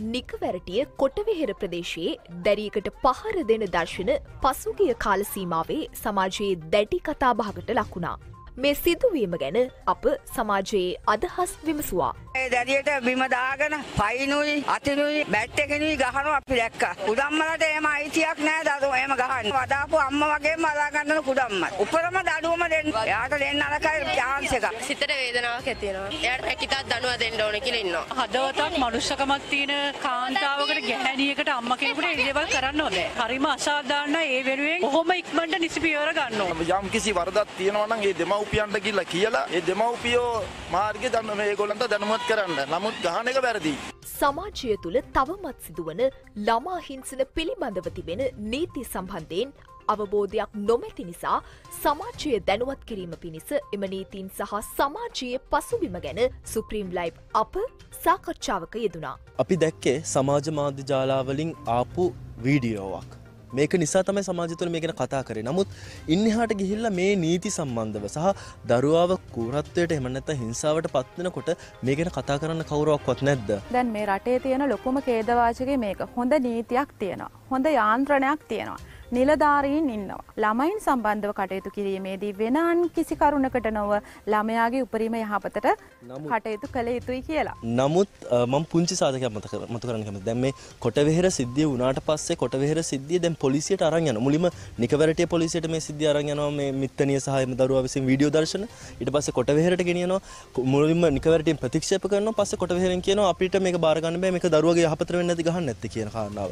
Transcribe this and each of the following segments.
නිකවැරටිය කොටවෙහෙර ප්‍රදේශයේ දැරියකට පහර දෙන දර්ශන පසුගිය කාල සීමාවේ සමාජයේ දැඩි කතාබහකට ලකුණා. මේ සිදුවීම ගැන අප සමාජයේ අදහස් විමසුවා. ඒ දැරියට බිම දාගෙන පයින්ුයි අතිනුයි බැට් එකනුයි ගහනවා අපි දැක්කා. කුඩම්මලට එහෙම අයිතියක් නැහැ දරුවෝ එහෙම ගහන්න. වදාපු අම්මා වගේම වදා ගන්න කුඩම්ම. උපරම දඩුවම දෙන්න. එයාට දෙන්න අරකයි chance එක. සිතට වේදනාවක් ඇති වෙනවා. එයාට පැකිටක් දනුවා දෙන්න ඕනේ කියලා ඉන්නවා. හදවතක් මනුෂ්‍යකමක් තියෙන කාන්තාවකට ගැහැණියකට අම්මා කෙනෙකුට ඒ දේවල් කරන්න ඕනේ. හරිම අසාධාරණයි. ඒ වෙනුවෙන් කොහොම ඉක්මනට නිසි පියවර ගන්න ඕනේ. යම් කිසි වරදක් තියෙනවා නම් ඒ දෙමව්පියන්ට කියලා ඒ දෙමව්පියෝ මාර්ගය දන්න මේගොල්ලන්ට දැනුවත් කරන්න. නමුත් ගහන එක වැරදි. සමාජය තුළ තවමත් සිදුවන ළමා හිංසන පිළිබඳව තිබෙන නීති සම්බන්ධයෙන් අවබෝධයක් නොමැති නිසා සමාජය දැනුවත් කිරීම පිණිස එම නීතීන් සහ සමාජයේ පසුබිම ගැන සුප්‍රීම් ලයිව් අප සාකච්ඡාවක යෙදුණා. අපි දැක්කේ සමාජ මාධ්‍ය ජාලාවලින් ආපු වීඩියෝවක්. මේක නිසා තමයි සමාජය තුළ මේ ගැන කතා කරේ. නමුත් ඉන්නහාට ගිහිල්ලා මේ නීති සම්බන්ධව සහ දරුවාව කුරත්වයට එහෙම නැත්නම් හිංසාවට පත් වෙනකොට මේ ගැන කතා කරන්න කවුරක්වත් නැද්ද? දැන් මේ රටේ තියෙන ලොකුම ඛේදවාචකේ මේක. හොඳ නීතියක් තියෙනවා. හොඳ යාන්ත්‍රණයක් තියෙනවා. නිලධාරීන් ඉන්නවා. ළමයින් සම්බන්ධව කටයුතු කිරීමේදී වෙනන් කිසි කරුණකට නොව ළමයාගේ උපරිම යහපතට කටයුතු කළ යුතුයි කියලා. නමුත් මම පුංචි සාධකයක් මතු කරන්න කැමතියි. දැන් මේ කොටවෙහෙර සිද්ධිය වුණාට පස්සේ කොටවෙහෙර සිද්ධිය දැන් පොලිසියට අරන් යනවා. මුලින්ම නිකවැරටිය පොලිසියට මේ සිද්ධිය අරන් යනවා. මේ මිත්තනිය සහ එම දරුවා විසින් වීඩියෝ දර්ශන. ඊට පස්සේ කොටවෙහෙරට ගෙනියනවා. මුලින්ම නිකවැරටියෙන් ප්‍රතික්ෂේප කරනවා. පස්සේ කොටවෙහෙරෙන් කියනවා අපිට මේක බාර ගන්න බෑ. මේක දරුවගේ යහපතට වෙන්නේ නැති ගහන්න නැත්තේ කියන කාරණාව.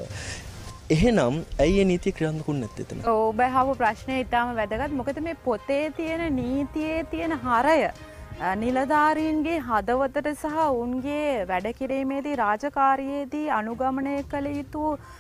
එහෙනම් ඇයි ඒ නීතිය ක්‍රියාත්මක වුනේ නැත්තේ එතන? ඔබ අහපු ප්‍රශ්නේ ඊටාම වැදගත්. මොකද මේ පොතේ තියෙන නීතියේ තියෙන හරය නිලධාරීන්ගේ හදවතට සහ උන්ගේ වැඩ කිරීමේදී රාජකාරියේදී අනුගමනය කළ යුතු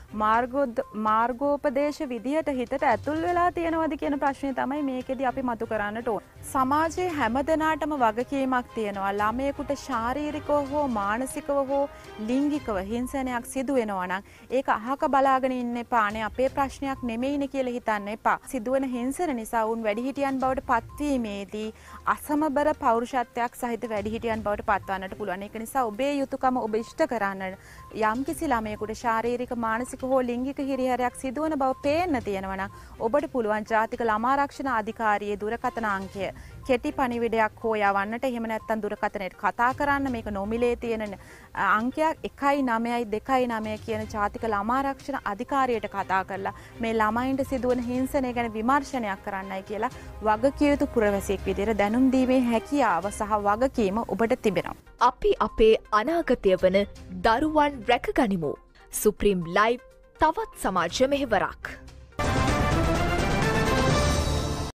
මාර්ගෝපදේශ විදියට හිතට ඇතුල් වෙලා තියෙනවද කියන ප්‍රශ්නේ තමයි මේකෙදී අපි මතු කරන්නට ඕන. සමාජයේ හැම දෙනාටම වගකීමක් තියෙනවා. ළමයෙකුට ශාරීරිකව හෝ මානසිකව හෝ ලිංගිකව හිංසනයක් සිදු වෙනවා නම් ඒක අහක බලාගෙන ඉන්න එපා. අනේ අපේ ප්‍රශ්නයක් නෙමෙයිනේ කියලා හිතන්න එපා. සිදුවන හිංසන නිසා උන් වැඩිහිටියන් බවට පත්වීමේදී අසමබර පෞරුෂත්වයක් සහිත වැඩිහිටියන් බවට පත්වන්නට පුළුවන්. ඒක නිසා ඔබේ යුතුයකම ඔබ ඉෂ්ට කරන්න යම්කිසි ළමයෙකුට ශාරීරික මානසික හෝ ලිංගික හිරිහැරයක් සිදුවන බව පේන්න තියෙනවා නම් ඔබට පුළුවන් ජාතික ළමා ආරක්ෂණ අධිකාරියේ දුරකථන අංකය කෙටි පණිවිඩයක් හෝ යවන්නට. එහෙම නැත්නම් දුරකථනයට කතා කරන්න. මේක නොමිලේ තියෙන අංකයක් 19229 කියන ජාතික ළමා ආරක්ෂණ අධිකාරියට කතා කරලා මේ ළමයින්ට සිදුවන හිංසනය ගැන විමර්ශනයක් කරන්නයි කියලා වගකිය යුතු පුරවැසියෙක් විදිහට දැනුම් දීමේ හැකියාව සහ වගකීම ඔබට තිබෙනවා. අපි අපේ අනාගතය වන දරුවන් රැකගනිමු. සුප්‍රීම් ලයිව් තවත් සමාජ මෙහෙවරක්.